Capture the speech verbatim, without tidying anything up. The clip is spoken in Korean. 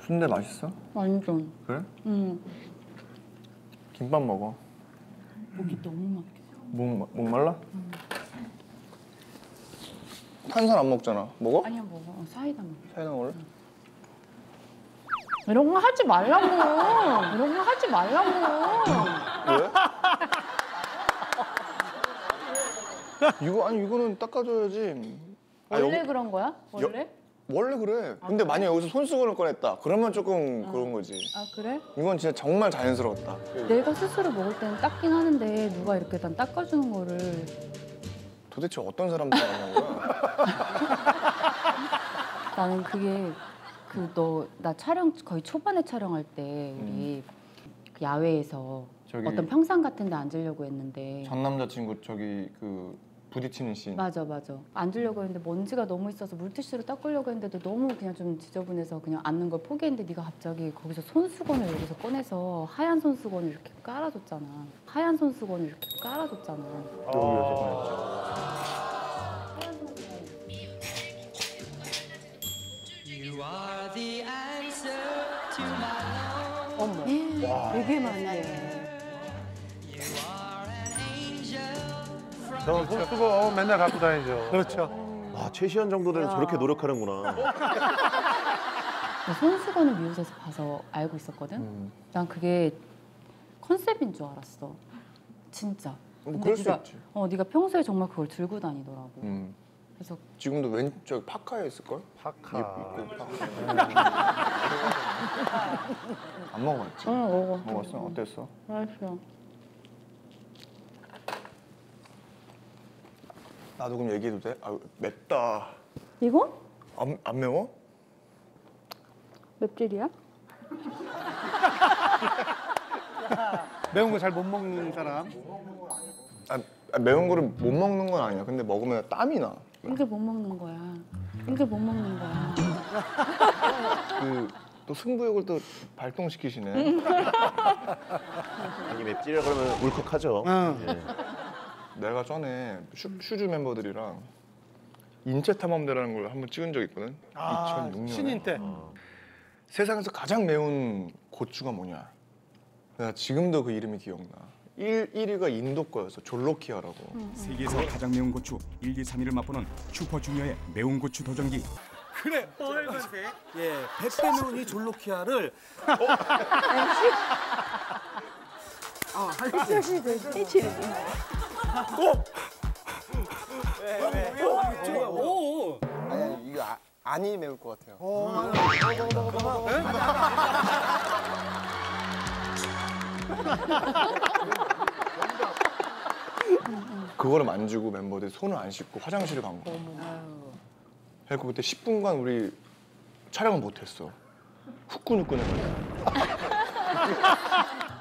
순대 맛있어? 완전. 그래? 응. 김밥 먹어. 목이 너무 막혀. 목, 목말라? 응. 탄산 안 먹잖아. 먹어? 아니야 먹어. 어, 사이다 먹어. 사이다 먹을래? 응. 이런 거 하지 말라고. 이런 거 하지 말라고. 왜? 이거 아니 이거는 닦아줘야지. 원래 아, 여기, 그런 거야? 원래? 여, 원래 그래. 아, 근데 그래? 만약 여기서 손수건을 꺼냈다. 그러면 조금 어. 그런 거지. 아 그래? 이건 진짜 정말 자연스러웠다. 내가 스스로 먹을 때는 닦긴 하는데 누가 이렇게 난 닦아주는 거를. 도대체 어떤 사람들이 하는 거야? 나는 그게 그 너 나 촬영 거의 초반에 촬영할 때 우리 그 야외에서 저기 어떤 평상 같은 데 앉으려고 했는데 전 남자친구 저기 그 부딪히는 씬. 맞아 맞아 앉으려고 했는데 먼지가 너무 있어서 물티슈로 닦으려고 했는데도 너무 그냥 좀 지저분해서 그냥 앉는 걸 포기했는데 네가 갑자기 거기서 손수건을 여기서 꺼내서 하얀 손수건을 이렇게 깔아줬잖아. 하얀 손수건을 이렇게 깔아줬잖아. 여기에서 어머 되게 많네. 저 손수건 맨날 갖고 다니죠. 그렇죠. 아, 최시현 정도 되면 야. 저렇게 노력하는구나. 나 손수건을 미우새에서 봐서 알고 있었거든. 음. 난 그게 컨셉인 줄 알았어. 진짜. 뭐 근데 그럴 수 네가, 있지. 어, 네가 평소에 정말 그걸 들고 다니더라고. 음. 그래서 지금도 왼쪽 파카에 있을 걸? 파카. 입고 안 먹어봤지? 응 먹어. 먹었어? 어땠어? 맛있어. 나도 그럼 얘기해도 돼? 아 맵다. 이거? 안, 안 매워? 맵찔이야? 매운 거 잘 못 먹는 사람. 아, 아, 매운 거를 못 먹는 건 아니야. 근데 먹으면 땀이 나. 이게 못 먹는 거야. 이게 못 먹는 거야. 그 또 승부욕을 또 발동시키시네. 아니, 맵찔이라 그러면 울컥하죠. 응. 예. 내가 전에 슈, 슈즈 멤버들이랑 인체 탐험대라는 걸 한번 찍은 적 있거든. 아, 이천육 년에. 신인 때. 어. 세상에서 가장 매운 고추가 뭐냐? 내가 지금도 그 이름이 기억나. 일, 일 위가 인도 거였어. 졸로키아라고. 세계에서 가장 매운 고추 일, 이, 삼 위를 맛보는 슈퍼주니어의 매운 고추 도전기. 그래. 빨간색. 예. 백배 매운 이 졸로키아를. 오. 아니 이거 아, 아니 매울 것 같아요. 그거를 만지고 멤버들이 손을 안 씻고 화장실을 간 거야. 그래서 그때 십 분간 우리 촬영을 못했어. 후끈후끈해가지고.